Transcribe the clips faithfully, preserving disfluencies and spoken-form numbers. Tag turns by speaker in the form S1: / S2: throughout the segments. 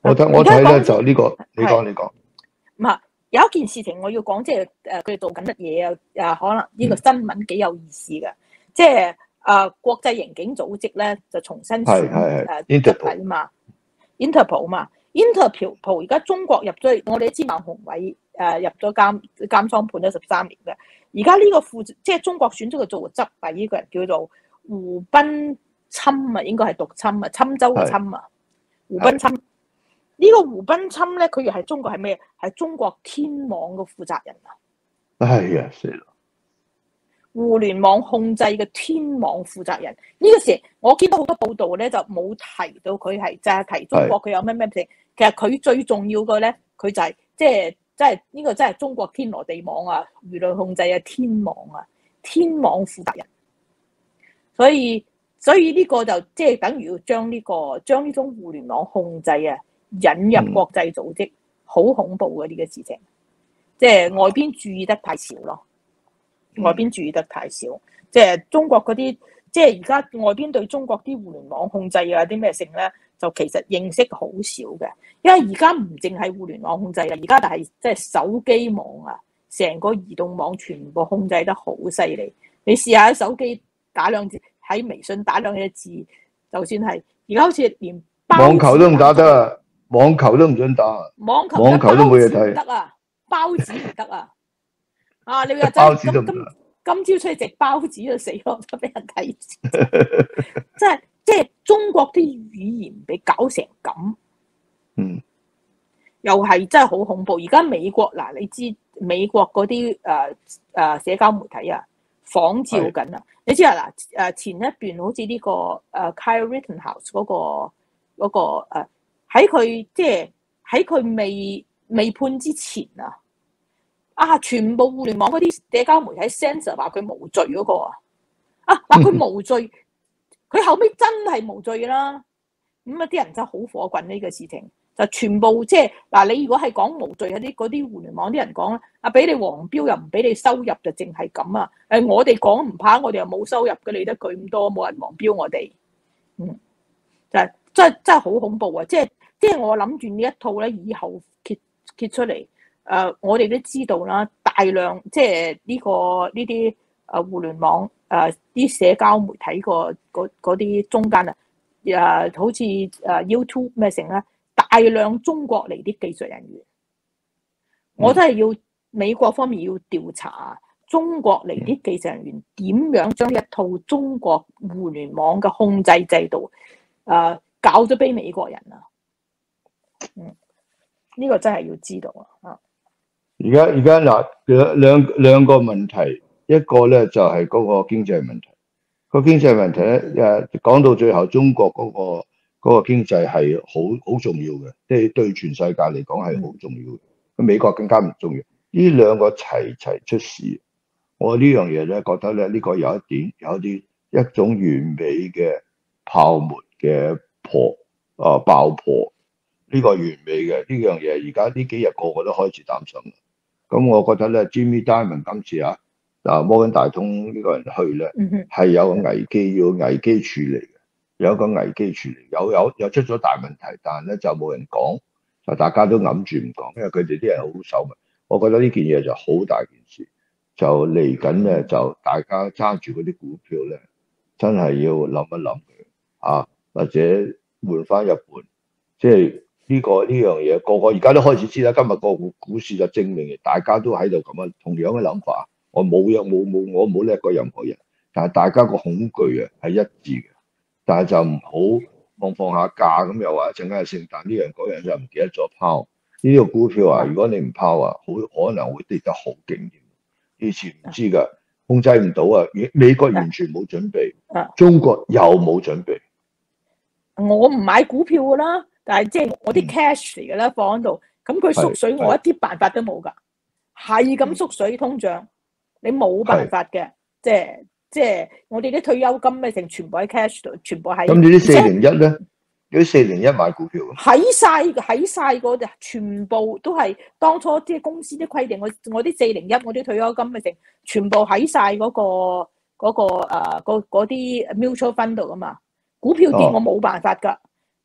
S1: 我睇我睇咧就呢個，你講你講。
S2: 唔係有一件事情我要講，即係誒佢哋做緊乜嘢啊？誒可能呢個新聞幾有意思嘅，即係誒國際刑警組織咧就重新選誒執委嘛 ，Interpol 嘛 ，Interpol 而家中國入咗去，我哋都知孟宏偉誒入咗監監倉判咗十三年嘅，而家呢個副即係中國選咗佢做執委呢個人叫做胡斌侵啊，應該係讀侵啊，侵州嘅侵啊，胡斌侵。呢個胡斌侵咧，佢又係中國係咩？係中國天網嘅負責人啊！
S1: 係啊，死啦！
S2: 互聯網控制嘅天網負責人呢、這個時，我見到好多報道咧，就冇提到佢係就係提中國佢有咩咩事。其實佢最重要嘅咧，佢就係即係即係呢個真係中國天羅地網啊，輿論控制嘅天網啊，天網負責人。所以所以呢個就即係、就是、等於要將呢、這個將呢種互聯網控制啊。引入國際組織好、嗯、恐怖嘅呢個事情，即係外邊注意得太少咯。外邊注意得太少，即係中國嗰啲，即係而家外邊對中國啲互聯網控制啊啲咩性咧，就其實認識好少嘅。因為而家唔淨係互聯網控制啊，而家就係即係手機網啊，成個移動網全部控制得好犀利。你試下喺手機打兩字，喺微信打兩隻字，就算係而家好似連
S1: 網球都唔打得。網球都唔准打，
S2: 網球
S1: 網球都冇嘢睇，
S2: 得啊，包子唔得啊！啊，你話
S1: 包子都唔得，
S2: 今今朝出去食包子就死咯，就俾人睇，即係即係中國啲語言俾搞成咁，
S1: 嗯，
S2: 又係真係好恐怖。而家美國嗱，你知美國嗰啲誒誒社交媒體啊，仿照緊啊，你知啊嗱誒前一段好似呢、這個誒、uh, Kyle Rittenhouse 嗰、那個嗰、那個誒。Uh, 喺佢即係喺佢未未判之前啊，啊全部互聯網嗰啲社交媒體 censor 話佢無罪嗰個啊，啊話佢無罪，佢後尾真係無罪啦。咁啊啲人真係好火滾呢個事情，就全部即係嗱，你如果係講無罪嗰啲嗰啲互聯網啲人講啊，俾你黃標又唔俾你收入就淨係咁啊。誒我哋講唔怕，我哋又冇收入嘅，理得佢咁多，冇人黃標我哋，嗯，就係真係真係好恐怖啊！即係。即係我諗住呢一套咧，以後揭揭出嚟，誒、呃，我哋都知道啦，大量即係呢、這個呢啲誒互聯網誒啲、呃、社交媒體個嗰啲中間啊，誒、呃、好似誒 YouTube 咩成咧，大量中國嚟啲技術人員，我都係要美國方面要調查中國嚟啲技術人員點樣將一套中國互聯網嘅控制制度誒、呃、搞咗俾美國人啊！嗯，呢、這個真係要知道啊！
S1: 而家而家嗱兩兩兩個問題，一個咧就係、是、嗰個經濟問題。個經濟問題咧，誒講到最後，中國嗰、那個、那個經濟係好好重要嘅，即係對全世界嚟講係好重要嘅。咁美國更加唔重要。呢兩個齊齊出事，我呢樣嘢咧覺得咧呢、這個有一點有啲一種完美嘅泡沫嘅破啊爆破。呢個完美嘅呢樣嘢，而家呢幾日個個都開始擔心。咁我覺得咧，Jamie Dimon 今次啊，嗱摩根大通呢個人去咧，係有個危機要危機處理嘅，有一個危機處理，有有有出咗大問題，但係咧就冇人講，就大家都揞住唔講，因為佢哋啲人好守密。我覺得呢件嘢就好大件事，就嚟緊咧就大家揸住嗰啲股票咧，真係要諗一諗佢啊，或者換翻一半，即係。呢、這個呢樣嘢，個個而家都開始知啦。今日個股股市就證明，大家都喺度咁樣同樣嘅諗法。我冇有冇冇，我冇叻過任何人，但係大家個恐懼啊係一致嘅。但係就唔好放放下假咁，又話一陣間係聖誕呢樣嗰樣就唔記得咗拋。呢、這個股票啊，如果你唔拋啊，好可能會跌得好勁。以前唔知㗎，控制唔到啊。美國完全冇準備，中國又冇準備。
S2: 我唔買股票㗎啦。但係即係我啲 cash 嚟嘅啦，放喺度，咁佢縮水，我一啲辦法都冇㗎，係咁縮水通脹，你冇辦法嘅，即係即係我哋啲退休金咩成全部喺 cash 度，全部喺。咁
S1: 你啲四零一咧？你啲四零一買股票
S2: 喺晒喺晒嗰啲，全部都係當初即係公司啲規定，我我啲四零一，我啲退休金咩成，全部喺晒嗰個嗰、嗰個誒嗰啲 mutual fund 度啊嘛，股票跌我冇辦法㗎。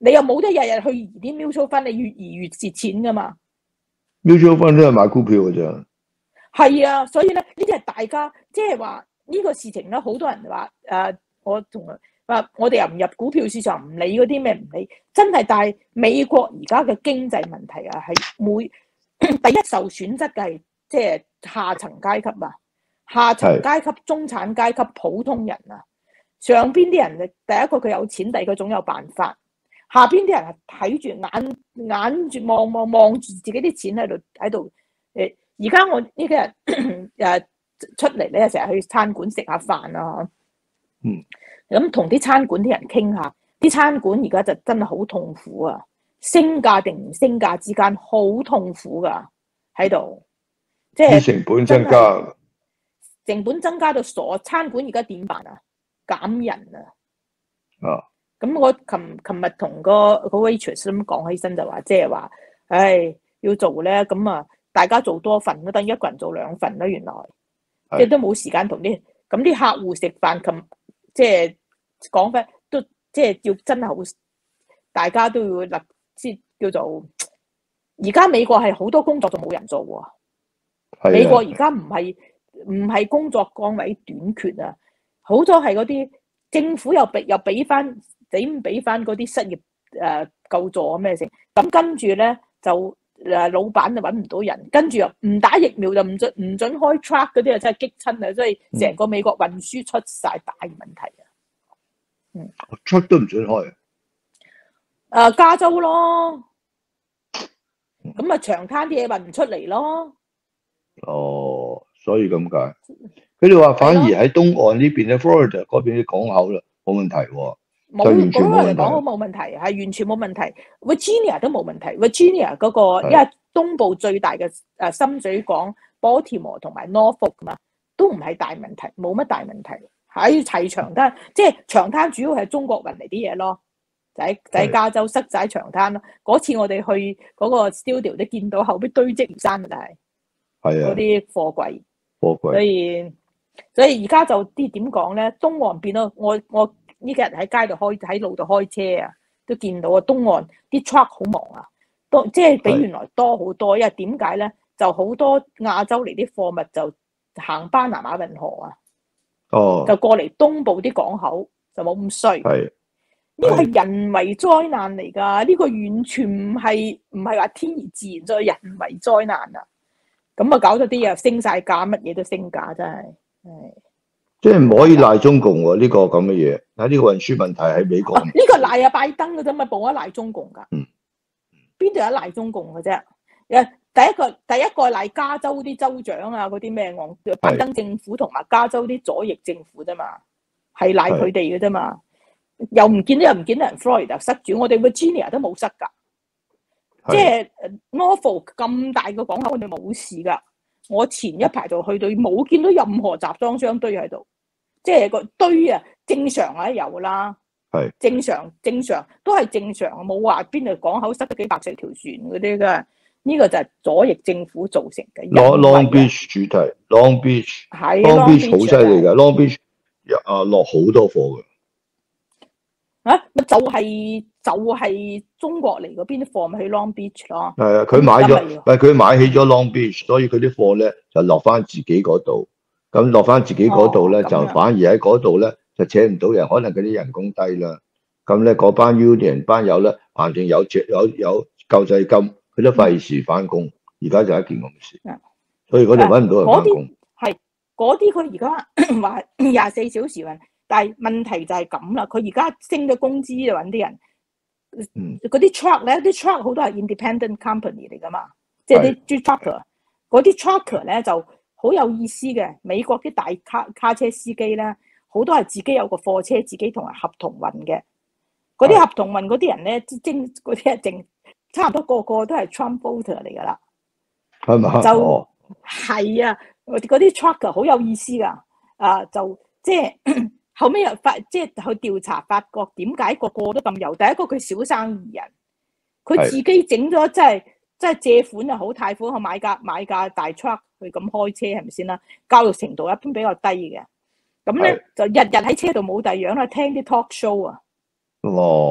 S2: 你又冇得日日去移啲 mutual fund，你越移越蝕錢噶嘛。
S1: mutual fund 都係買股票嘅啫。
S2: 係啊，所以咧呢啲係大家即係話呢個事情咧，好多人話誒、呃，我同話我哋又唔入股票市場，唔理嗰啲咩唔理，真係。但係美國而家嘅經濟問題啊，係每第一受損失嘅係即係下層階級啊，下層階級、中產階級、普通人啊。上邊啲人第一個佢有錢，第二個總有辦法。下邊啲人係睇住眼眼住望望望住自己啲錢喺度喺度誒。而家我呢幾日誒出嚟咧，成日去餐館食下飯啊。
S1: 嗯。
S2: 咁同啲餐館啲人傾下，啲餐館而家就真係好痛苦啊！升價定唔升價之間好痛苦噶喺度，即係
S1: 成本增加，
S2: 成本增加到傻。餐館而家點辦啊？減人啊！
S1: 啊！
S2: 咁我琴琴日同個個 waitress 咁講起身就話，即係話，唉，要做咧，咁啊，大家做多份咯，等於一個人做兩份咯。原來即係都冇時間同啲咁啲客戶食飯，琴即係講翻都即係要真係好，大家都要立即叫做。而家美國係好多工作就冇人做喎，美國而家唔係唔係工作崗位短缺啊，好多係嗰啲政府又俾又俾翻。點俾翻嗰啲失業誒救助啊咩先？咁跟住咧就誒老闆就揾唔到人，跟住又唔打疫苗就唔准唔准開 truck 嗰啲啊，真係激親啊！所以成個美國運輸出晒大問題啊！嗯
S1: ，truck 都唔准開。
S2: 誒加州咯，咁啊長灘啲嘢運唔出嚟咯。
S1: 哦，所以咁解。佢哋話反而喺東岸呢邊咧 ，Florida 嗰邊啲港口啦冇問題喎。
S2: 冇嗰個嚟講，好冇問題，係完全冇問題。Virginia 都冇問題。Virginia 嗰、嗰個因為東部最大嘅誒深水港 Baltimore 同埋 Norfolk 嘛，都唔係大問題，冇乜大問題。喺齊長灘，即係長灘主要係中國運嚟啲嘢咯，就喺就喺加州塞晒長灘咯。嗰次我哋去嗰個 studio 都見到後邊堆積如山嘅就係，係啊，嗰啲貨櫃，貨櫃。所以所以而家就啲點講咧，東岸變到我我。我呢幾日喺街度開喺路度開車啊，都見到啊，東岸啲 truck 好忙啊，多即係比原來多好多。因為點解咧？就好多亞洲嚟啲貨物就行巴拿馬運河啊，哦，就過嚟東部啲港口就冇咁衰。係呢個係人為災難嚟㗎，呢個完全唔係唔係話天而自然，再人為災難啊！咁啊搞到啲嘢升晒價，乜嘢都升價，真係係。
S1: 即係唔可以賴中共喎，呢、這個咁嘅嘢。喺呢個運輸問題喺美國。呢、
S2: 啊這個賴啊拜登嘅啫嘛，冇得賴中共㗎。嗯。邊度有賴中共嘅啫？誒，第一個第一個賴加州啲州長啊，嗰啲咩我拜登政府同埋加州啲左翼政府啫嘛，係賴佢哋嘅啫嘛。又唔見到又唔見到人 Florida 塞住，我哋 Virginia 都冇塞㗎。即係 Norfolk 咁大個港口，我哋冇事㗎。我前一排就去到冇見到任何集裝箱堆喺度。即係個堆啊，正常啊有啦，係正常正常都係正常，冇話邊度港口塞咗幾百隻條船嗰啲噶。呢、這個就係左翼政府造成嘅。Long
S1: Beach 主題 ，Long Beach
S2: 係
S1: Long Beach 好犀利㗎 ，Long Beach 啊落好多貨㗎。
S2: 啊，就係、是、就係、是、中國嚟嗰邊啲貨咪去 Long Beach 咯。
S1: 係啊，佢買咗，唔係佢買起咗 Long Beach，所以佢啲貨咧就落翻自己嗰度。咁落翻自己嗰度咧，就反而喺嗰度咧就請唔到人，可能嗰啲人工低啦。咁咧嗰班 union 班友咧，反正有有有救濟金，佢都費事翻工。而家就一件咁事，所以嗰度揾唔到人翻工。
S2: 係嗰啲佢而家話廿四小時運，但係問題就係咁啦。佢而家升咗工資就揾啲人，嗰啲 truck 咧，啲 truck 好多係 independent company 嚟噶嘛，即係啲 trucker。嗰啲 trucker 咧就好有意思嘅，美國啲大卡卡車司機咧，好多係自己有個貨車，自己同人合同運嘅。嗰啲合同運嗰啲人咧，精嗰啲係淨差唔多個個都係 Trump voter 嚟噶啦，
S1: 係嘛？
S2: 就係、哦、啊，嗰啲 trucker 好有意思噶，啊就即係後尾又發即係去調查，發覺點解個個都咁油？第一個佢小生意人，佢自己整咗即係即係借款又好，貸款去買架買架大 truck。佢咁開車係咪先啦？教育程度一般比較低嘅，咁咧就日日喺車度冇第二樣啦，聽啲 talk show 啊。
S1: 哦，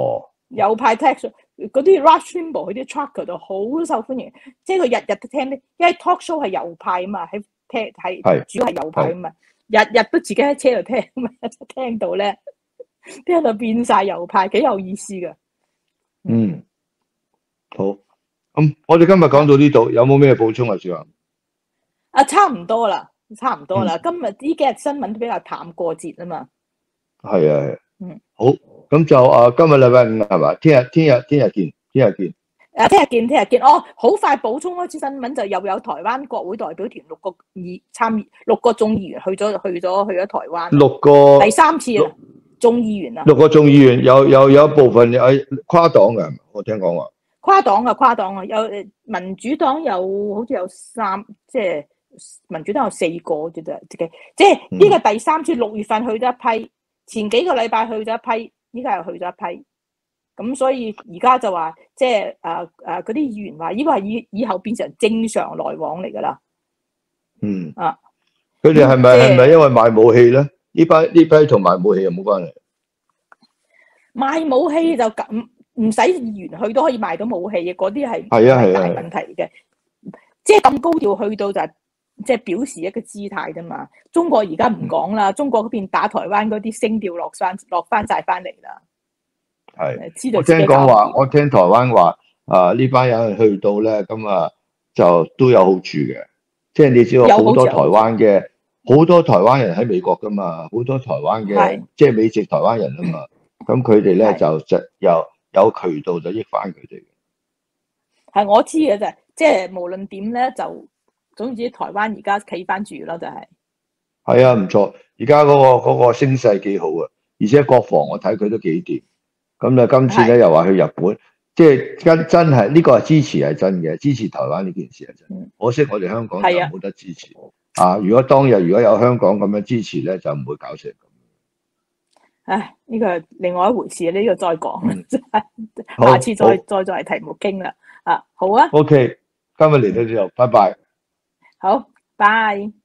S2: 右派 tax 嗰啲 Rush Limbaugh 佢啲 trucker 就好受歡迎，即係佢日日都聽啲，因為 talk show 係右派啊嘛，喺聽係主要係右派啊嘛，日日都自己喺車度聽啊嘛，聽到咧聽到變晒右派，幾有意思噶。
S1: 嗯，好，咁、嗯、我哋今日講到呢度，有冇咩補充啊？小樊
S2: 啊，差唔多啦，差唔多啦。嗯、今日呢幾日新聞都比較淡過節啊嘛。
S1: 係啊，係。
S2: 嗯，
S1: 好，咁就啊，今日禮拜五係嘛？聽日聽日聽日見，聽日見。
S2: 誒，聽日見，聽日見。哦，好快補充一次新聞，就又有台灣國會代表團六個議參議六個眾議員去咗去咗去咗台灣。六個第三次啦，眾議員啊。
S1: 六個眾議員有有有一部分係跨黨嘅，我聽講話。跨
S2: 黨啊，跨黨啊，有民主黨有好似有三，即係民主黨有四個啫，即係即係呢個第三次六月份去咗一批。前幾個禮拜去咗一批，依家又去咗一批，咁所以而家就話即係誒誒嗰啲議員話，呢個係以以後變成正常來往嚟噶啦。
S1: 嗯
S2: 啊，
S1: 佢哋係咪係咪因為賣武器咧？呢批呢批同賣武器有冇關係？
S2: 賣武器就咁唔使議員去都可以賣到武器嘅，嗰啲係
S1: 係啊係
S2: 大問題嘅。即係咁高調去到就係、是。即係表示一個姿態啫嘛。中國而家唔講啦，中國嗰邊打台灣嗰啲聲調落翻落翻曬翻嚟啦。
S1: 係，
S2: 知道
S1: 我聽講話，我聽台灣話啊，呢班人去到咧，咁啊就都有好處嘅。即係你知道好多台灣嘅好多台灣人喺美國噶嘛，好多台灣嘅即係美籍台灣人啊嘛。咁佢哋咧就就有有渠道就益翻佢哋。
S2: 係我知嘅啫，即係無論點咧就。總之，台灣而家企翻住咯，就係
S1: 係啊，唔錯。而家嗰個嗰個聲勢幾好啊，而且國防我睇佢都幾掂。咁咧，今次咧又話去日本，即係真真係呢個係支持係真嘅，支持台灣呢件事係真。可惜我哋香港就冇得支持啊！如果當日如果有香港咁樣支持咧，就唔會搞成咁。
S2: 唉，呢個係另外一回事，呢個再講，下次再再再題目傾啦。啊，好啊。
S1: OK，今日嚟到呢度，拜拜。
S2: 好，拜。